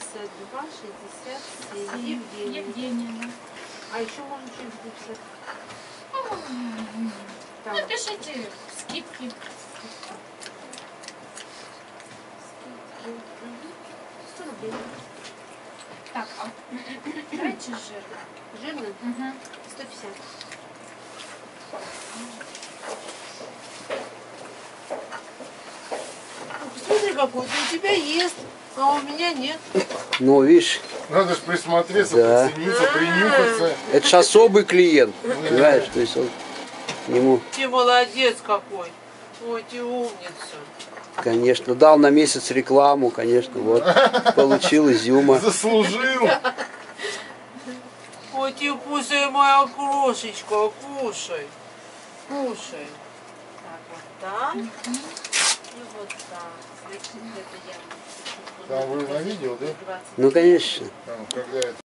62, 67. Евгения, да. А еще можно что-нибудь написать? Так. Напишите скидки. 100 рублей. Так, а давайте жирно. Жирно? Угу. 150. Смотри, какой у тебя есть, а у меня нет. Ну, видишь, Надо же присмотреться, Да. прицениться, принюхаться. это же особый клиент, понимаешь, то есть он ему, Ты молодец какой. Ой, ты умница. конечно, дал на месяц рекламу, конечно, вот, получил изюма. Заслужил. Ой, ты кушай, моя крошечка, кушай. Кушай. Так, вот так. И вот так. Значит, это я. Там вы на видео, да? Ну, конечно. Там, когда это